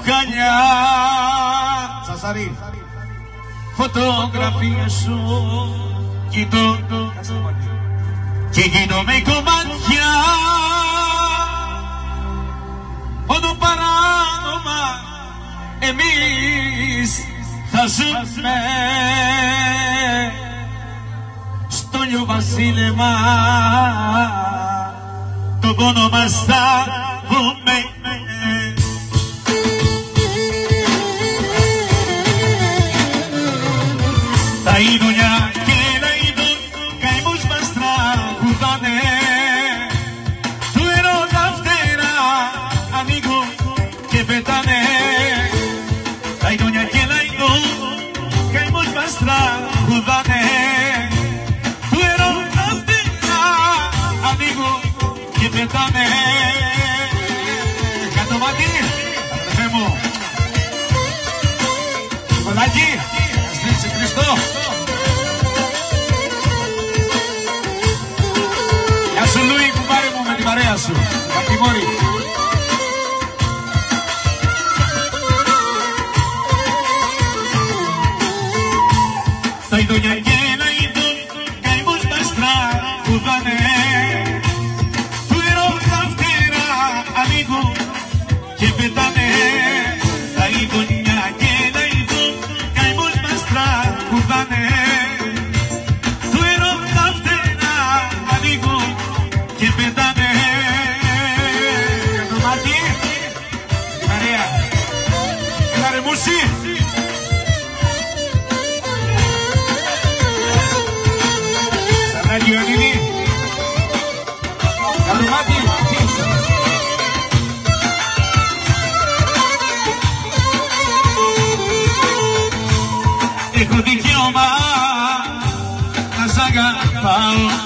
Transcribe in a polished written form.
μπουκάλια. Φωτογραφία σου κοιτώ και γίνομαι κομμάτια. Μόνο παράνομα εμείς θα ζούμε στο λιοβασίλεμα, το πόνο μας θα βγούμε. Τα ειδονιά και τα ειδών καημούς μας τραγουδάνε, του ερώτα φτερά ανοίγουν και πετάνε. Τα ειδονιά και τα ειδών καημούς μας τραγουδάνε, του ερώτα φτερά ανοίγουν και πετάνε. Κάτω μάτι, αδερφέ μου, κολάκι, αστρέψε Χριστό. Γεια σου Λούι, κουμπάρε μου με την παρέα σου, Κακιμόρη. Τα ειδονιά και τα ειδών καημούς μας τραγουδάνε, του ερώτα φτερά ανοίγουν και πετάνε. Τα ειδονιά και τα ειδών καημούς μας τραγουδάνε, του ερώτα φτερά ανοίγουν και πετάνε. Το μάτι, την παρέα, έλα ρε Μούση. Σαρνάκι Ιωαννίνη, καλό μάτι. Έχω δικαίωμα να σ' αγαπάω.